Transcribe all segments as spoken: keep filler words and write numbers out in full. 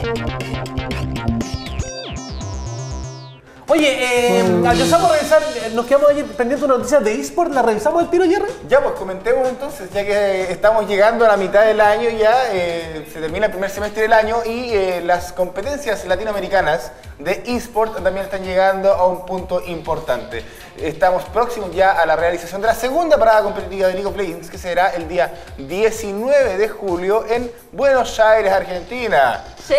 Oye, eh, mm. alcanzamos a revisar, nos quedamos ayer pendientes de una noticia de eSport, ¿la revisamos el tiro, Jerry? Ya, pues comentemos entonces, ya que estamos llegando a la mitad del año ya, eh, se termina el primer semestre del año y eh, las competencias latinoamericanas de eSport también están llegando a un punto importante. Estamos próximos ya a la realización de la segunda parada competitiva de League of Legends, que será el día diecinueve de julio en Buenos Aires, Argentina. ¡Sí!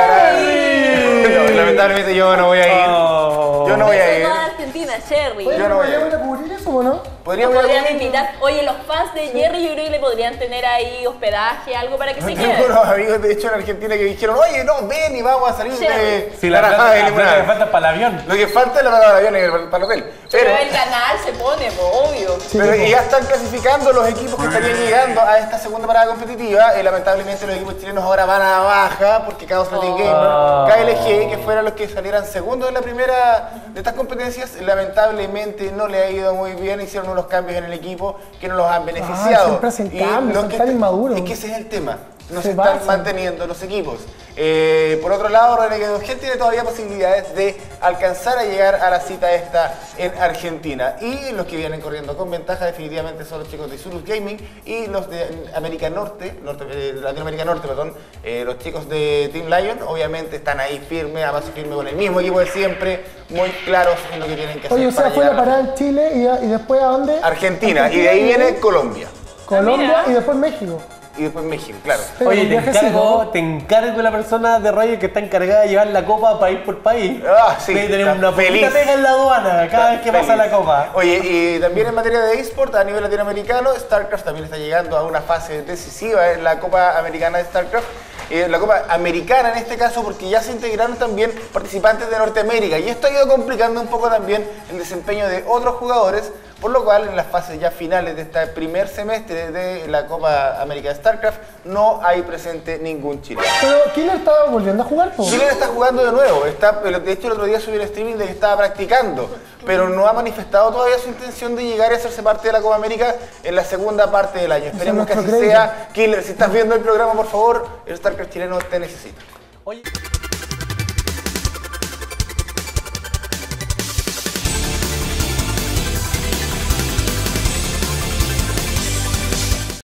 No, lamentablemente yo no voy a ir. Oh. Yo no voy a ir. Toda Argentina, Jerry. Yo no voy a ir. ¿Podríamos ir a cubrir eso o no? Podríamos Podrían invitar. Oye, los fans de Jerry yo creo que le podrían tener ahí hospedaje, algo para que se Tengo queden. unos amigos de hecho en Argentina que dijeron, oye, no, ven y vamos a salir Sí. de Si la Tarajá de plata limonada. que falta para el avión. Lo que falta es la parada del avión y el- para el hotel. Pero Pero, el canal se pone, po, obvio. Sí, pero tipo. ya están clasificando los equipos que estarían llegando a esta segunda parada competitiva. Eh, lamentablemente los equipos chilenos ahora van a baja porque Chaos Latin Oh. Gamer, K L G, que fueran los que salieran segundos en la primera de estas competencias, lamentablemente no le ha ido muy bien. Hicieron unos cambios en el equipo que no los han beneficiado. siempre hacen Y cambios, los son que tan est- inmaduros. Es que ese es el tema. No Se se, están pasan. manteniendo los equipos. Eh, por otro lado, Renegade Gen tiene todavía posibilidades de alcanzar a llegar a la cita esta en Argentina. Y los que vienen corriendo con ventaja definitivamente son los chicos de Isurus Gaming y los de América Norte, Norte eh, Latinoamérica Norte, perdón. Eh, los chicos de Team Lion obviamente están ahí firmes, a paso firme con el mismo equipo de siempre, muy claros en lo que tienen que hacer. Oye, o sea, para fue la llegar a parada en Chile y, a- y después ¿a dónde? Argentina, y de ahí viene Colombia. Colombia Mira. y después México. Y después México, claro. Pero Oye, un te viajecito, encargo, ¿no? te encargo la persona de Roger que está encargada de llevar la copa país por país. Ah, sí, Debe tener está una feliz. poquita pega en la aduana cada vez que Feliz. pasa la copa. Oye, y también en materia de eSport a nivel latinoamericano, StarCraft también está llegando a una fase decisiva en la Copa Americana de StarCraft. Eh, la Copa Americana en este caso, porque ya se integraron también participantes de Norteamérica y esto ha ido complicando un poco también el desempeño de otros jugadores, por lo cual en las fases ya finales de este primer semestre de la Copa América de StarCraft no hay presente ningún chileno. Pero Killer estaba volviendo a jugar, po. Chile está jugando de nuevo, está, de hecho el otro día subió el streaming de que estaba practicando, pero no ha manifestado todavía su intención de llegar a hacerse parte de la Copa América en la segunda parte del año. Esperemos que así nuestro crédito. sea. Killer, si estás viendo el programa, por favor, el StarCraft chileno te necesita. Oye.